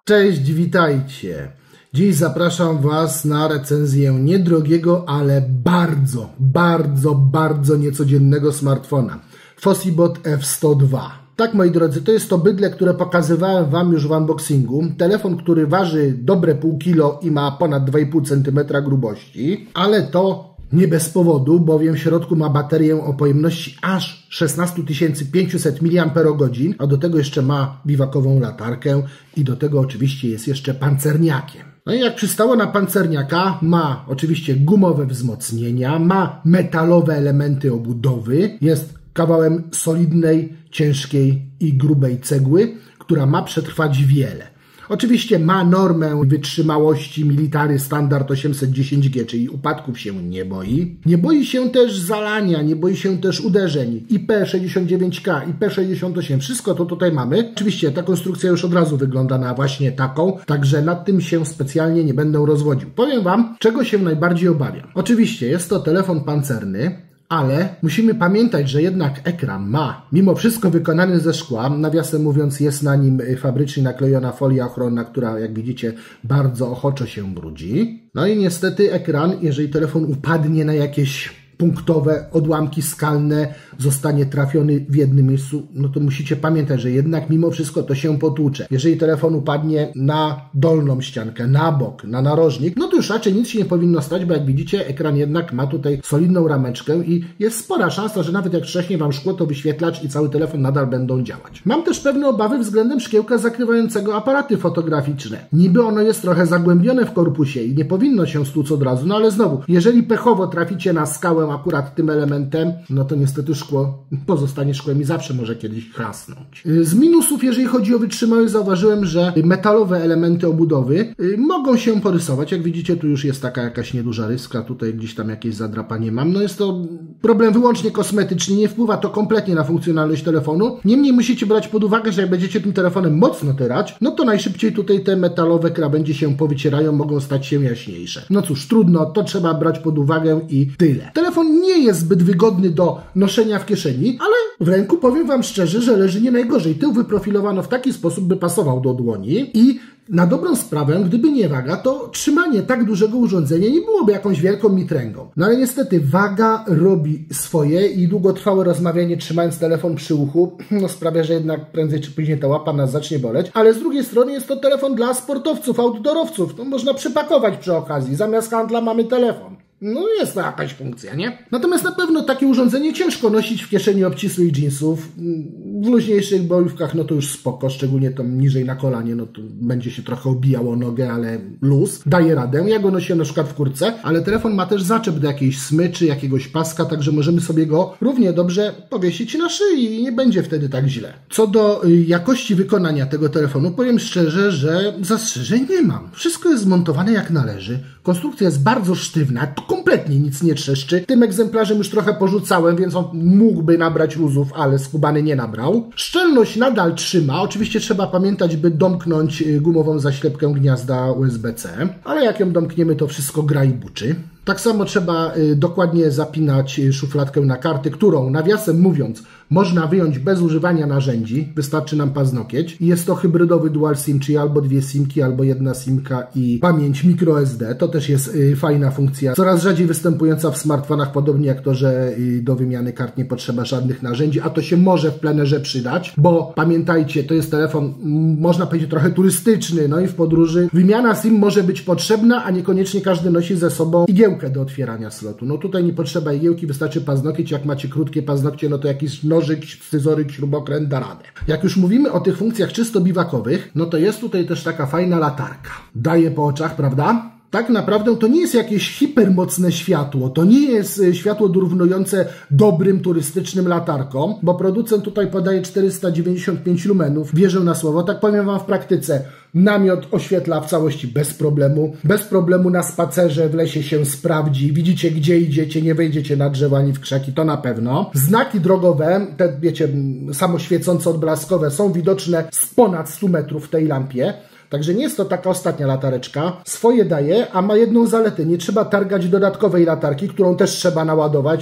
Cześć, witajcie. Dziś zapraszam Was na recenzję niedrogiego, ale bardzo niecodziennego smartfona. Fosibot F102. Tak, moi drodzy, to jest to bydle, które pokazywałem Wam już w unboxingu. Telefon, który waży dobre pół kilo i ma ponad 2,5 cm grubości, ale to nie bez powodu, bowiem w środku ma baterię o pojemności aż 16 500 mAh, a do tego jeszcze ma biwakową latarkę i do tego oczywiście jest jeszcze pancerniakiem. No i jak przystało na pancerniaka, ma oczywiście gumowe wzmocnienia, ma metalowe elementy obudowy, jest kawałem solidnej, ciężkiej i grubej cegły, która ma przetrwać wiele. Oczywiście ma normę wytrzymałości Military Standard 810G, czyli upadków się nie boi. Nie boi się też zalania, nie boi się też uderzeń. IP69K, IP68, wszystko to tutaj mamy. Oczywiście ta konstrukcja już od razu wygląda na właśnie taką, także nad tym się specjalnie nie będę rozwodził. Powiem Wam, czego się najbardziej obawiam. Oczywiście jest to telefon pancerny, ale musimy pamiętać, że jednak ekran ma mimo wszystko wykonany ze szkła. Nawiasem mówiąc, jest na nim fabrycznie naklejona folia ochronna, która jak widzicie bardzo ochoczo się brudzi. No i niestety ekran, jeżeli telefon upadnie na jakieś punktowe odłamki skalne, zostanie trafiony w jednym miejscu, no to musicie pamiętać, że jednak mimo wszystko to się potłucze. Jeżeli telefon upadnie na dolną ściankę, na bok, na narożnik, no to już raczej nic się nie powinno stać, bo jak widzicie, ekran jednak ma tutaj solidną rameczkę i jest spora szansa, że nawet jak trzaśnie Wam szkło, to wyświetlacz i cały telefon nadal będą działać. Mam też pewne obawy względem szkiełka zakrywającego aparaty fotograficzne. Niby ono jest trochę zagłębione w korpusie i nie powinno się stłuc od razu, no ale znowu, jeżeli pechowo traficie na skałę akurat tym elementem, no to niestety szkło pozostanie szkłem i zawsze może kiedyś chrasnąć. Z minusów, jeżeli chodzi o wytrzymałość, zauważyłem, że metalowe elementy obudowy mogą się porysować. Jak widzicie, tu już jest taka jakaś nieduża ryska, tutaj gdzieś tam jakieś zadrapanie mam. No jest to problem wyłącznie kosmetyczny, nie wpływa to kompletnie na funkcjonalność telefonu. Niemniej musicie brać pod uwagę, że jak będziecie tym telefonem mocno tyrać, no to najszybciej tutaj te metalowe krawędzie się powycierają, mogą stać się jaśniejsze. No cóż, trudno, to trzeba brać pod uwagę i tyle. Telefon nie jest zbyt wygodny do noszenia w kieszeni, ale w ręku powiem Wam szczerze, że leży nie najgorzej. Tył wyprofilowano w taki sposób, by pasował do dłoni i na dobrą sprawę, gdyby nie waga, to trzymanie tak dużego urządzenia nie byłoby jakąś wielką mitręgą. No ale niestety waga robi swoje i długotrwałe rozmawianie trzymając telefon przy uchu no sprawia, że jednak prędzej czy później ta łapa nas zacznie boleć. Ale z drugiej strony jest to telefon dla sportowców, outdoorowców. To można przypakować przy okazji. Zamiast handla mamy telefon. No jest to jakaś funkcja, nie? Natomiast na pewno takie urządzenie ciężko nosić w kieszeni obcisłych jeansów. W luźniejszych bojówkach no to już spoko, szczególnie tam niżej na kolanie, no to będzie się trochę obijało nogę, ale luz, daje radę. Ja go nosiłem na przykład w kurtce, ale telefon ma też zaczep do jakiejś smyczy, jakiegoś paska, także możemy sobie go równie dobrze powiesić na szyi i nie będzie wtedy tak źle. Co do jakości wykonania tego telefonu, powiem szczerze, że zastrzeżeń nie mam. Wszystko jest zmontowane jak należy. Konstrukcja jest bardzo sztywna, kompletnie nic nie trzeszczy. Tym egzemplarzem już trochę porzucałem, więc on mógłby nabrać luzów, ale skubany nie nabrał. Szczelność nadal trzyma. Oczywiście trzeba pamiętać, by domknąć gumową zaślepkę gniazda USB-C, ale jak ją domkniemy, to wszystko gra i buczy. Tak samo trzeba dokładnie zapinać szufladkę na karty, którą, nawiasem mówiąc, można wyjąć bez używania narzędzi. Wystarczy nam paznokieć. I jest to hybrydowy dual SIM, czyli albo dwie simki, albo jedna simka i pamięć microSD. To też jest fajna funkcja, coraz rzadziej występująca w smartfonach, podobnie jak to, że do wymiany kart nie potrzeba żadnych narzędzi, a to się może w plenerze przydać, bo pamiętajcie, to jest telefon, można powiedzieć, trochę turystyczny, no i w podróży wymiana SIM może być potrzebna, a niekoniecznie każdy nosi ze sobą igiełkę do otwierania slotu. No tutaj nie potrzeba igiełki, wystarczy paznokieć. Jak macie krótkie paznokcie, no to jakiś nożyk, scyzoryk, śrubokręt da radę. Jak już mówimy o tych funkcjach czysto biwakowych, no to jest tutaj też taka fajna latarka. Daje po oczach, prawda? Tak naprawdę to nie jest jakieś hipermocne światło, to nie jest światło dorównujące dobrym turystycznym latarkom, bo producent tutaj podaje 495 lumenów, wierzę na słowo, tak powiem Wam w praktyce. Namiot oświetla w całości bez problemu na spacerze w lesie się sprawdzi, widzicie gdzie idziecie, nie wejdziecie na drzewo ani w krzaki, to na pewno. Znaki drogowe, te wiecie, samoświecące, odblaskowe są widoczne z ponad 100 metrów w tej lampie. Także nie jest to taka ostatnia latareczka. Swoje daje, a ma jedną zaletę. Nie trzeba targać dodatkowej latarki, którą też trzeba naładować.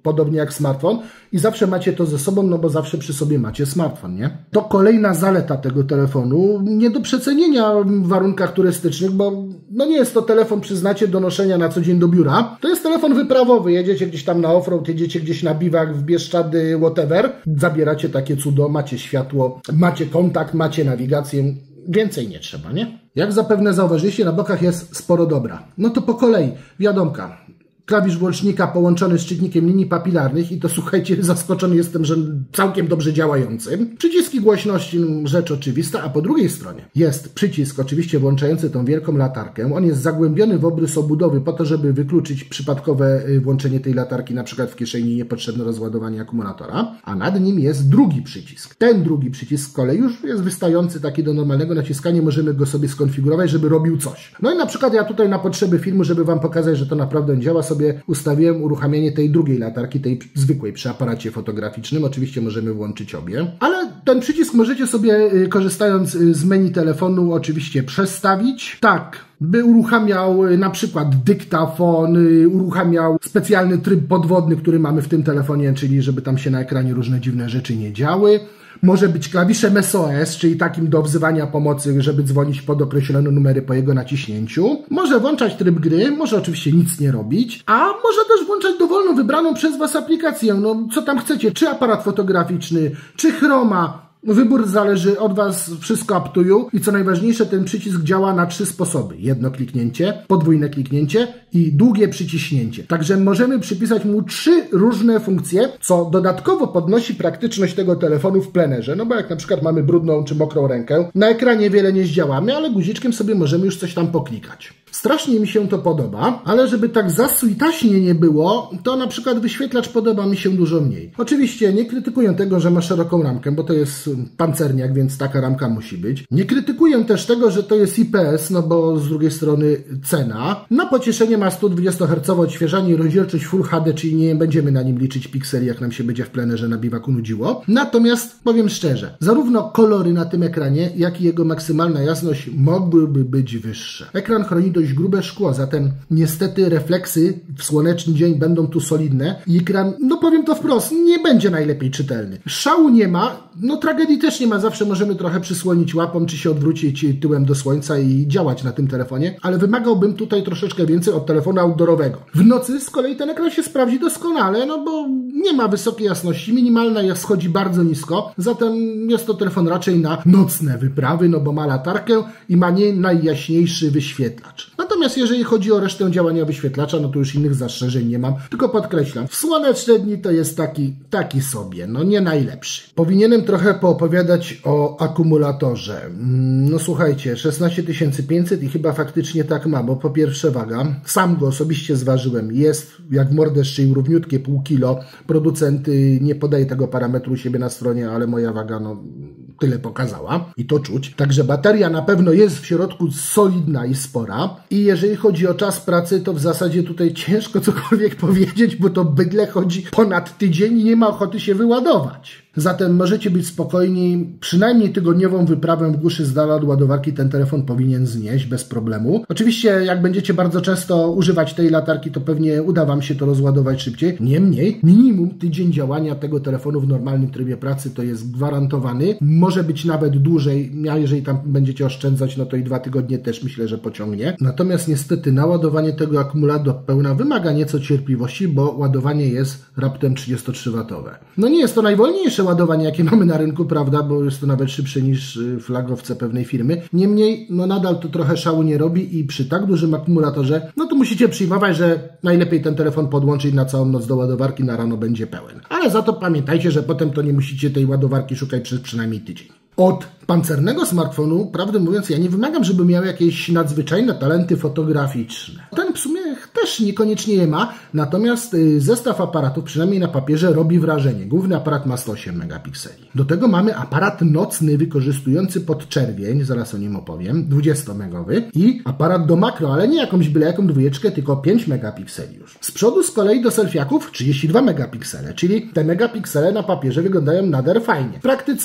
podobnie jak smartfon i zawsze macie to ze sobą, no bo zawsze przy sobie macie smartfon, nie? To kolejna zaleta tego telefonu, nie do przecenienia w warunkach turystycznych, bo no nie jest to telefon, przyznacie, do noszenia na co dzień do biura. To jest telefon wyprawowy, jedziecie gdzieś tam na offroad, jedziecie gdzieś na biwak, w Bieszczady, whatever, zabieracie takie cudo, macie światło, macie kontakt, macie nawigację, więcej nie trzeba, nie? Jak zapewne zauważyliście, na bokach jest sporo dobra. No to po kolei, wiadomka. Klawisz włącznika połączony z czytnikiem linii papilarnych i to, słuchajcie, zaskoczony jestem, że całkiem dobrze działającym. Przyciski głośności, rzecz oczywista, a po drugiej stronie jest przycisk oczywiście włączający tą wielką latarkę. On jest zagłębiony w obrys obudowy po to, żeby wykluczyć przypadkowe włączenie tej latarki na przykład w kieszeni, niepotrzebne rozładowanie akumulatora, a nad nim jest drugi przycisk. Ten drugi przycisk z kolei już jest wystający taki do normalnego naciskania, możemy go sobie skonfigurować, żeby robił coś. No i na przykład ja tutaj na potrzeby filmu, żeby Wam pokazać, że to naprawdę działa, sobie ustawiłem uruchamianie tej drugiej latarki, tej zwykłej przy aparacie fotograficznym. Oczywiście możemy włączyć obie, ale ten przycisk możecie sobie, korzystając z menu telefonu, oczywiście przestawić. Tak, by uruchamiał na przykład dyktafon, uruchamiał specjalny tryb podwodny, który mamy w tym telefonie, czyli żeby tam się na ekranie różne dziwne rzeczy nie działy. Może być klawiszem SOS, czyli takim do wzywania pomocy, żeby dzwonić pod określone numery po jego naciśnięciu. Może włączać tryb gry, może oczywiście nic nie robić, a może też włączać dowolną wybraną przez Was aplikację. No co tam chcecie, czy aparat fotograficzny, czy Chroma. Wybór zależy od Was, wszystko up to you i co najważniejsze, ten przycisk działa na 3 sposoby. Jedno kliknięcie, podwójne kliknięcie i długie przyciśnięcie. Także możemy przypisać mu 3 różne funkcje, co dodatkowo podnosi praktyczność tego telefonu w plenerze. No bo jak na przykład mamy brudną czy mokrą rękę, na ekranie wiele nie zdziałamy, ale guziczkiem sobie możemy już coś tam poklikać. Strasznie mi się to podoba, ale żeby tak zasujtaśnie nie było, to na przykład wyświetlacz podoba mi się dużo mniej. Oczywiście nie krytykuję tego, że ma szeroką ramkę, bo to jest pancerniak, więc taka ramka musi być. Nie krytykuję też tego, że to jest IPS, no bo z drugiej strony cena. Na pocieszenie ma 120 Hz odświeżanie i rozdzielczość Full HD, czyli nie będziemy na nim liczyć pikseli, jak nam się będzie w plenerze na biwaku nudziło. Natomiast powiem szczerze, zarówno kolory na tym ekranie, jak i jego maksymalna jasność mogłyby być wyższe. Ekran chroni dość grube szkło, zatem niestety refleksy w słoneczny dzień będą tu solidne i ekran, no powiem to wprost, nie będzie najlepiej czytelny. Szału nie ma, no tragedii też nie ma, zawsze możemy trochę przysłonić łapą, czy się odwrócić tyłem do słońca i działać na tym telefonie, ale wymagałbym tutaj troszeczkę więcej od telefonu outdoorowego. W nocy z kolei ten ekran się sprawdzi doskonale, no bo nie ma wysokiej jasności, minimalna schodzi bardzo nisko, zatem jest to telefon raczej na nocne wyprawy, no bo ma latarkę i ma nie najjaśniejszy wyświetlacz. Natomiast jeżeli chodzi o resztę działania wyświetlacza, no to już innych zastrzeżeń nie mam, tylko podkreślam, w słoneczne dni to jest taki sobie, no nie najlepszy. Powinienem trochę poopowiadać o akumulatorze. No słuchajcie, 16500 i chyba faktycznie tak ma, bo po pierwsze waga, sam go osobiście zważyłem, jest jak w mordę szczył, równiutkie pół kilo. Producent nie podaje tego parametru u siebie na stronie, ale moja waga no tyle pokazała i to czuć. Także bateria na pewno jest w środku solidna i spora. I jeżeli chodzi o czas pracy, to w zasadzie tutaj ciężko cokolwiek powiedzieć, bo to bydle chodzi ponad tydzień i nie ma ochoty się wyładować. Zatem możecie być spokojni, przynajmniej tygodniową wyprawę w głuszy z dala od ładowarki ten telefon powinien znieść bez problemu. Oczywiście jak będziecie bardzo często używać tej latarki, to pewnie uda Wam się to rozładować szybciej. Niemniej minimum tydzień działania tego telefonu w normalnym trybie pracy to jest gwarantowany. Może być nawet dłużej, a jeżeli tam będziecie oszczędzać, no to i 2 tygodnie też myślę, że pociągnie. Natomiast niestety naładowanie tego akumulatu do pełna wymaga nieco cierpliwości, bo ładowanie jest raptem 33W. No nie jest to najwolniejsze ładowanie, jakie mamy na rynku, prawda, bo jest to nawet szybsze niż flagowce pewnej firmy. Niemniej, no nadal to trochę szału nie robi i przy tak dużym akumulatorze, no to musicie przyjmować, że najlepiej ten telefon podłączyć na całą noc do ładowarki, na rano będzie pełen. Ale za to pamiętajcie, że potem to nie musicie tej ładowarki szukać przez przynajmniej tydzień. Od pancernego smartfonu, prawdę mówiąc, ja nie wymagam, żeby miał jakieś nadzwyczajne talenty fotograficzne. Ten w sumie też niekoniecznie je ma, natomiast zestaw aparatów, przynajmniej na papierze, robi wrażenie. Główny aparat ma 108 megapikseli. Do tego mamy aparat nocny wykorzystujący podczerwień, zaraz o nim opowiem, 20-megowy i aparat do makro, ale nie jakąś byle jaką dwójeczkę, tylko 5 megapikseli już. Z przodu z kolei do selfiaków 32 megapiksele, czyli te megapiksele na papierze wyglądają nader fajnie. W praktyce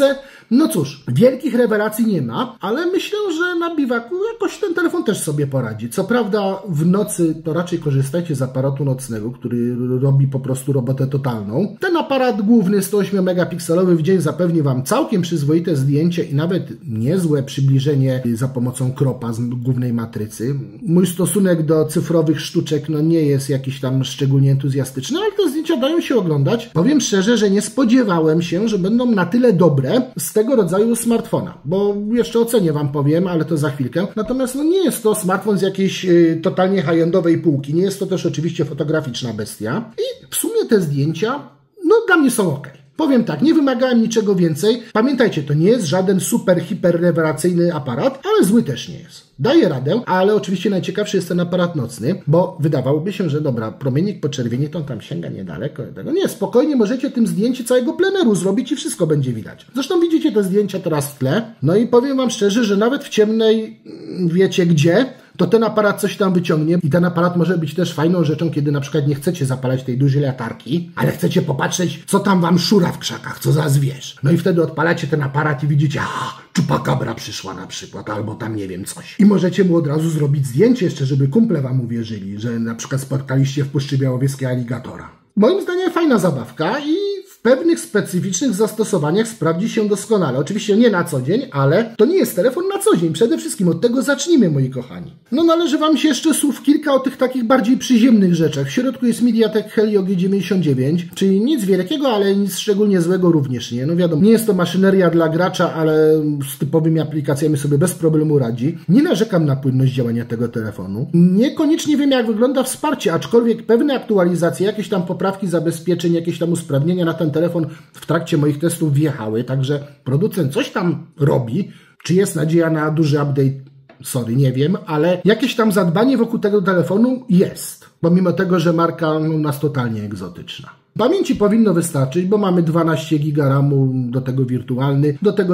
No cóż, wielkich rewelacji nie ma, ale myślę, że na biwaku jakoś ten telefon też sobie poradzi. Co prawda w nocy to raczej korzystajcie z aparatu nocnego, który robi po prostu robotę totalną. Ten aparat główny 108 megapikselowy w dzień zapewni Wam całkiem przyzwoite zdjęcie i nawet niezłe przybliżenie za pomocą kropa z głównej matrycy. Mój stosunek do cyfrowych sztuczek no nie jest jakiś tam szczególnie entuzjastyczny, ale te zdjęcia dają się oglądać. Powiem szczerze, że nie spodziewałem się, że będą na tyle dobre z tego rodzaju smartfona, bo jeszcze o cenie Wam powiem, ale to za chwilkę. Natomiast no nie jest to smartfon z jakiejś totalnie high-endowej półki, nie jest to też oczywiście fotograficzna bestia i w sumie te zdjęcia no dla mnie są ok. Powiem tak, nie wymagałem niczego więcej. Pamiętajcie, to nie jest żaden super, hiper rewelacyjny aparat, ale zły też nie jest. Daje radę, ale oczywiście najciekawszy jest ten aparat nocny, bo wydawałoby się, że dobra, promiennik podczerwieni to on tam sięga niedaleko. Nie, spokojnie możecie tym zdjęcie całego pleneru zrobić i wszystko będzie widać. Zresztą widzicie te zdjęcia teraz w tle. No i powiem Wam szczerze, że nawet w ciemnej, wiecie gdzie, to ten aparat coś tam wyciągnie i ten aparat może być też fajną rzeczą, kiedy na przykład nie chcecie zapalać tej dużej latarki, ale chcecie popatrzeć, co tam Wam szura w krzakach, co za zwierz. No i wtedy odpalacie ten aparat i widzicie, czupakabra przyszła na przykład, albo tam nie wiem coś. I możecie mu od razu zrobić zdjęcie jeszcze, żeby kumple Wam uwierzyli, że na przykład spotkaliście w Puszczy Białowieskiej aligatora. Moim zdaniem fajna zabawka i w pewnych specyficznych zastosowaniach sprawdzi się doskonale. Oczywiście nie na co dzień, ale to nie jest telefon na co dzień. Przede wszystkim od tego zacznijmy, moi kochani. No należy Wam się jeszcze słów kilka o tych takich bardziej przyziemnych rzeczach. W środku jest MediaTek Helio G99, czyli nic wielkiego, ale nic szczególnie złego również nie. No wiadomo, nie jest to maszyneria dla gracza, ale z typowymi aplikacjami sobie bez problemu radzi. Nie narzekam na płynność działania tego telefonu. Niekoniecznie wiem, jak wygląda wsparcie, aczkolwiek pewne aktualizacje, jakieś tam poprawki zabezpieczeń, jakieś tam usprawnienia na ten telefon w trakcie moich testów wjechały, także producent coś tam robi. Czy jest nadzieja na duży update? Sorry, nie wiem, ale jakieś tam zadbanie wokół tego telefonu jest, pomimo tego, że marka u nas totalnie egzotyczna. Pamięci powinno wystarczyć, bo mamy 12 GB RAMu, do tego wirtualny, do tego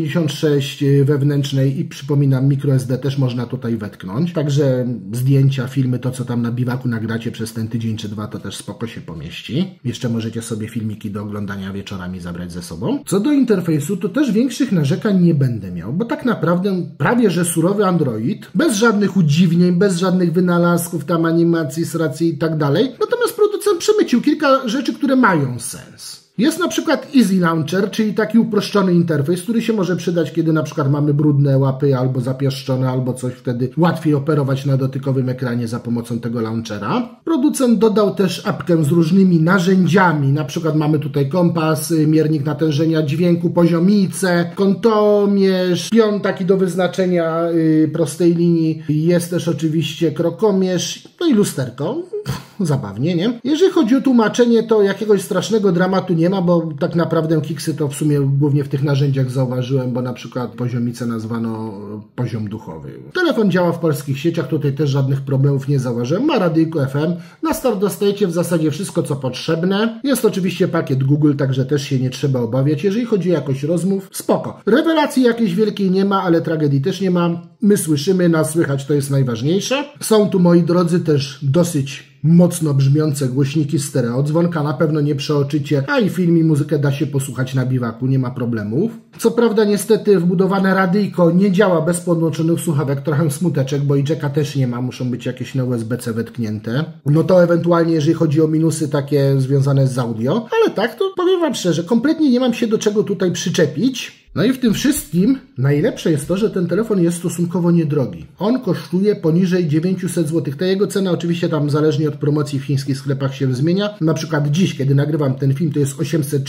256 wewnętrznej i przypominam, microSD też można tutaj wetknąć. Także zdjęcia, filmy, to co tam na biwaku nagracie przez ten tydzień czy dwa, to też spoko się pomieści. Jeszcze możecie sobie filmiki do oglądania wieczorami zabrać ze sobą. Co do interfejsu, to też większych narzekań nie będę miał, bo tak naprawdę prawie że surowy Android, bez żadnych udziwnień, bez żadnych wynalazków, tam animacji, sracji i tak dalej. Natomiast producent przemycił kilka rzeczy, które mają sens. Jest na przykład Easy Launcher, czyli taki uproszczony interfejs, który się może przydać, kiedy na przykład mamy brudne łapy albo zapieszczone, albo coś, wtedy łatwiej operować na dotykowym ekranie za pomocą tego launchera. Producent dodał też apkę z różnymi narzędziami, na przykład mamy tutaj kompas, miernik natężenia dźwięku, poziomice, kątomierz, pion taki do wyznaczenia prostej linii, jest też oczywiście krokomierz, no i lusterko. Zabawnie, nie? Jeżeli chodzi o tłumaczenie, to jakiegoś strasznego dramatu nie ma, bo tak naprawdę kiksy to w sumie głównie w tych narzędziach zauważyłem, bo na przykład poziomicę nazwano poziom duchowy. Telefon działa w polskich sieciach, tutaj też żadnych problemów nie zauważyłem. Ma radyjko FM, na start dostajecie w zasadzie wszystko, co potrzebne. Jest oczywiście pakiet Google, także też się nie trzeba obawiać. Jeżeli chodzi o jakość rozmów, spoko. Rewelacji jakiejś wielkiej nie ma, ale tragedii też nie ma. My słyszymy, nas słychać, to jest najważniejsze. Są tu, moi drodzy, też dosyć mocno brzmiące głośniki stereo. Dzwonka na pewno nie przeoczycie, a i film i muzykę da się posłuchać na biwaku, nie ma problemów. Co prawda niestety wbudowane radyjko nie działa bez podłączonych słuchawek, trochę smuteczek, bo i jacka też nie ma, muszą być jakieś na USB-C wetknięte. No to ewentualnie jeżeli chodzi o minusy takie związane z audio, ale tak to powiem Wam szczerze, kompletnie nie mam się do czego tutaj przyczepić. No i w tym wszystkim najlepsze jest to, że ten telefon jest stosunkowo niedrogi. On kosztuje poniżej 900 zł. Ta jego cena oczywiście tam zależnie od promocji w chińskich sklepach się zmienia. Na przykład dziś, kiedy nagrywam ten film, to jest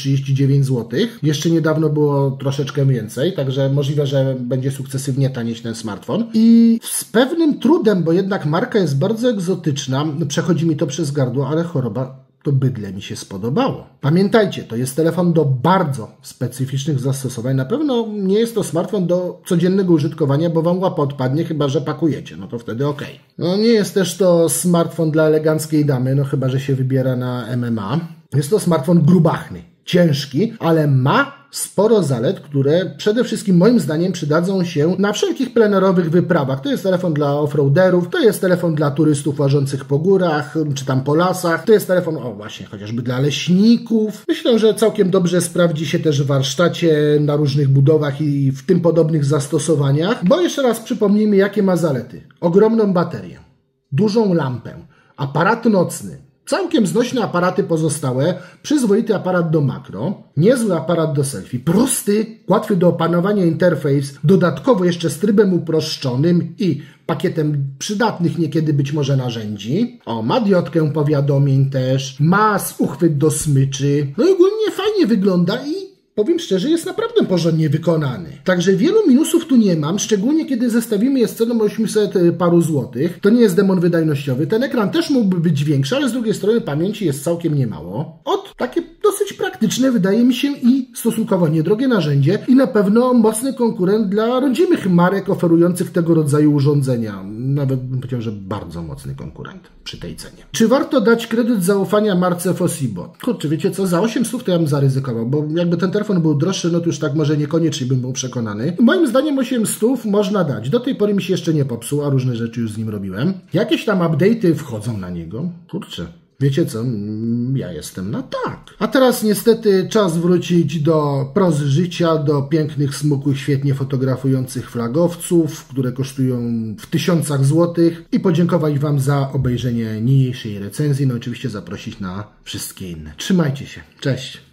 839 zł. Jeszcze niedawno było troszeczkę więcej, także możliwe, że będzie sukcesywnie tanieść ten smartfon. I z pewnym trudem, bo jednak marka jest bardzo egzotyczna, przechodzi mi to przez gardło, ale choroba to bydle mi się spodobało. Pamiętajcie, to jest telefon do bardzo specyficznych zastosowań. Na pewno nie jest to smartfon do codziennego użytkowania, bo Wam łapa odpadnie, chyba że pakujecie. No to wtedy okej. No nie jest też to smartfon dla eleganckiej damy, no chyba że się wybiera na MMA. Jest to smartfon grubachny, ciężki, ale ma sporo zalet, które przede wszystkim moim zdaniem przydadzą się na wszelkich plenerowych wyprawach. To jest telefon dla offroaderów, to jest telefon dla turystów łażących po górach, czy tam po lasach, to jest telefon, o właśnie, chociażby dla leśników. Myślę, że całkiem dobrze sprawdzi się też w warsztacie, na różnych budowach i w tym podobnych zastosowaniach, bo jeszcze raz przypomnijmy, jakie ma zalety. Ogromną baterię, dużą lampę, aparat nocny, całkiem znośne aparaty pozostałe, przyzwoity aparat do makro, niezły aparat do selfie, prosty, łatwy do opanowania interfejs, dodatkowo jeszcze z trybem uproszczonym i pakietem przydatnych niekiedy być może narzędzi. O, ma diodkę powiadomień też, ma uchwyt do smyczy, no i ogólnie fajnie wygląda i powiem szczerze, jest naprawdę porządnie wykonany. Także wielu minusów tu nie mam, szczególnie kiedy zestawimy je z ceną 800 paru złotych. To nie jest demon wydajnościowy. Ten ekran też mógłby być większy, ale z drugiej strony pamięci jest całkiem niemało. Takie dosyć praktyczne, wydaje mi się, i stosunkowo niedrogie narzędzie i na pewno mocny konkurent dla rodzimych marek oferujących tego rodzaju urządzenia. Nawet bym powiedział, że bardzo mocny konkurent przy tej cenie. Czy warto dać kredyt zaufania marce Fossibo? Kurczę, wiecie co, za 800 to ja bym zaryzykował, bo jakby ten telefon był droższy, no to już tak może niekoniecznie bym był przekonany. Moim zdaniem 800 można dać. Do tej pory mi się jeszcze nie popsuł, a różne rzeczy już z nim robiłem. Jakieś tam update'y wchodzą na niego. Kurczę. Wiecie co? Ja jestem na tak. A teraz niestety czas wrócić do prozy życia, do pięknych, smukłych, świetnie fotografujących flagowców, które kosztują w tysiącach złotych i podziękować Wam za obejrzenie niniejszej recenzji. No oczywiście zaprosić na wszystkie inne. Trzymajcie się. Cześć.